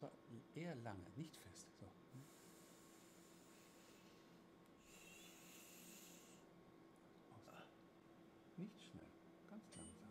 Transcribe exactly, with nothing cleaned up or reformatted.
zwar eher lange, nicht fest. So. Aus. Nicht schnell, ganz langsam.